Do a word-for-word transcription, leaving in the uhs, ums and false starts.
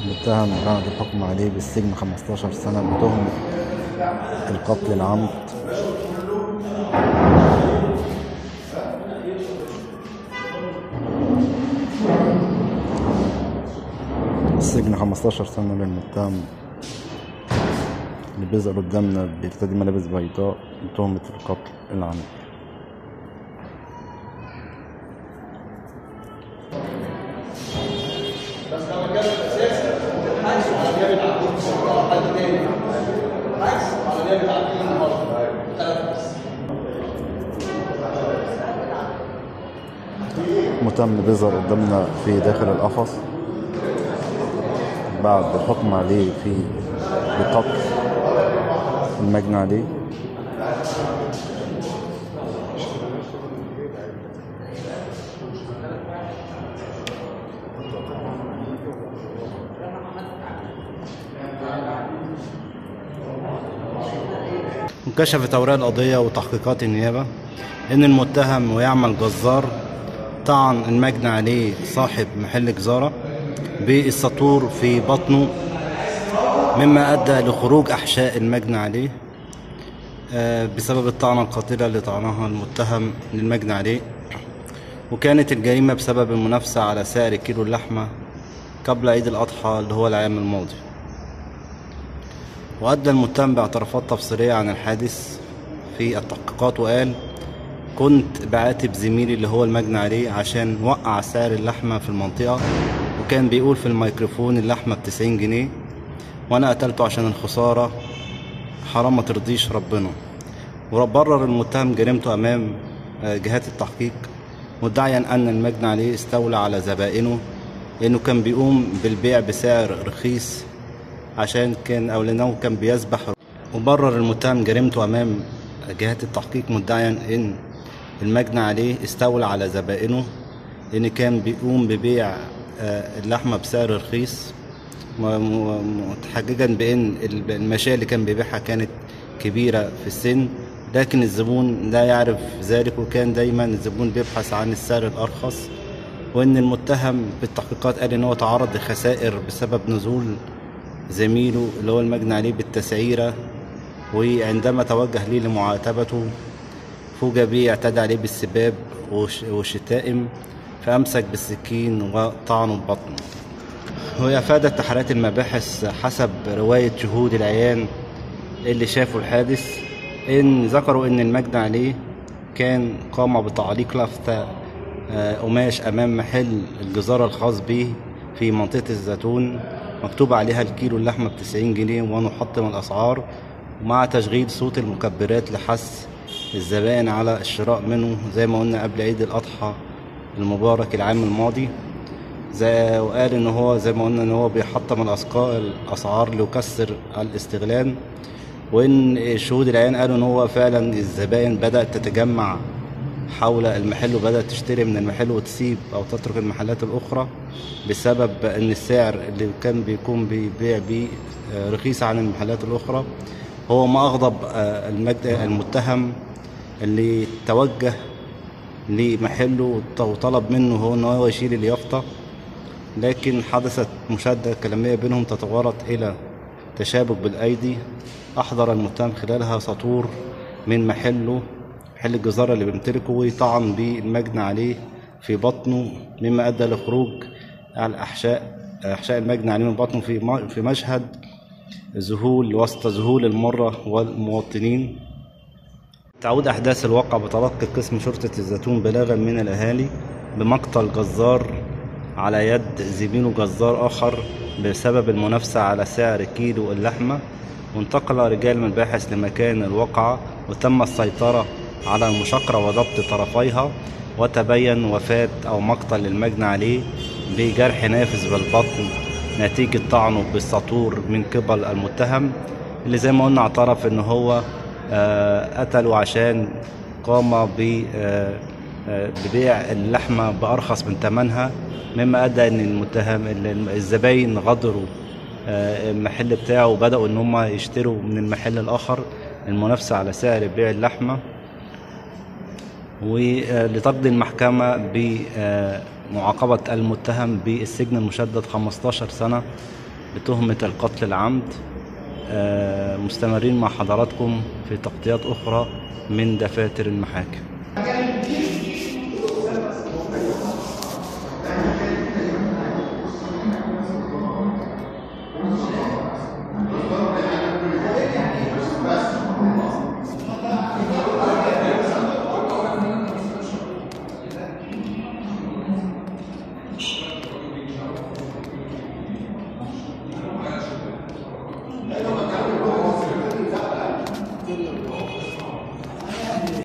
المتهم بعد الحكم عليه بالسجن خمستاشر سنة بتهمة القتل العمد. السجن خمستاشر سنة للمتهم اللي بيظهر قدامنا بيرتدي ملابس بيضاء بتهمة القتل العمد. بس لما كان الاساس الحجز على جانب عبود الشرطه حد تاني الحجز على جانب عبود النهارده ثلاث بس. المتهم اللي بيظهر قدامنا في داخل القفص بعد الحكم عليه في بقتل المجني عليه. انكشفت أوراق القضية وتحقيقات النيابة إن المتهم ويعمل جزار طعن المجني عليه صاحب محل جزارة بالسطور في بطنه، مما أدى لخروج أحشاء المجني عليه بسبب الطعنة القاتلة اللي طعنها المتهم للمجني عليه. وكانت الجريمة بسبب المنافسة على سعر كيلو اللحمة قبل عيد الأضحى اللي هو العام الماضي. وأدى المتهم باعترافات تفصيلية عن الحادث في التحقيقات، وقال: كنت بعاتب زميلي اللي هو المجني عليه عشان وقع سعر اللحمة في المنطقة، وكان بيقول في الميكروفون اللحمة بتسعين جنيه، وأنا قتلته عشان الخسارة، حرام ما ترضيش ربنا. وبرر المتهم جريمته أمام جهات التحقيق مدعيا أن المجني عليه استولى على زبائنه لأنه كان بيقوم بالبيع بسعر رخيص عشان كان أو لأنه كان بيذبح. وبرر المتهم جريمته أمام جهات التحقيق مدعيا أن المجني عليه استولى على زبائنه لأن كان بيقوم ببيع اللحمة بسعر رخيص، متحججا بأن المشاية اللي كان بيبيعها كانت كبيرة في السن، لكن الزبون لا يعرف ذلك، وكان دايما الزبون بيبحث عن السعر الأرخص. وأن المتهم بالتحقيقات قال إن هو تعرض لخسائر بسبب نزول زميله اللي هو المجني عليه بالتسعيرة، وعندما توجه ليه لمعاتبته فوجئ بيه اعتدى عليه بالسباب والشتائم، فأمسك بالسكين وطعنه ببطنه. وأفادت تحريات المباحث حسب رواية شهود العيان اللي شافوا الحادث إن ذكروا إن المجني عليه كان قام بتعليق لافتة قماش أمام محل الجزارة الخاص به في منطقة الزيتون مكتوب عليها الكيلو اللحمة بتسعين جنيه ونحطم الأسعار، ومع تشغيل صوت المكبرات لحث الزبائن على الشراء منه زي ما قلنا قبل عيد الأضحى المبارك العام الماضي. زي وقال إن هو زي ما قلنا إن هو بيحطم الأسعار ليكسر الاستغلال. وإن شهود العيان قالوا إن هو فعلا الزبائن بدأت تتجمع حول المحل وبدأت تشتري من المحل وتسيب أو تترك المحلات الأخرى بسبب أن السعر اللي كان بيكون بيبيع بيه رخيص عن المحلات الأخرى. هو ما أغضب المتهم اللي توجه لمحله وطلب منه هو أنه هو يشيل اليافطة، لكن حدثت مشادة كلامية بينهم تطورت إلى تشابك بالأيدي. أحضر المتهم خلالها سطور من محله محل الجزارة اللي بيمتلكه وطعن بالمجني عليه في بطنه، مما أدى لخروج الأحشاء أحشاء المجني عليه من بطنه في في مشهد ذهول وسط ذهول المرة والمواطنين. تعود أحداث الواقع بتلقي قسم شرطة الزيتون بلاغا من الأهالي بمقتل جزار على يد زميله جزار آخر بسبب المنافسة على سعر كيلو اللحمة. وانتقل رجال المباحث لمكان الواقعة وتم السيطرة على المشاقرة وضبط طرفيها، وتبين وفاة أو مقتل المجني عليه بجرح نافذ بالبطن نتيجة طعنه بالسطور من قبل المتهم، اللي زي ما قلنا اعترف ان هو قتله عشان قام ببيع اللحمة بأرخص من ثمنها، مما أدى ان المتهم الزباين غدروا المحل بتاعه وبدأوا ان هم يشتروا من المحل الآخر المنافسة على سعر بيع اللحمة. ولتقضي المحكمة بمعاقبة المتهم بالسجن المشدد خمستاشر سنة بتهمة القتل العمد. مستمرين مع حضراتكم في تغطيات أخرى من دفاتر المحاكم.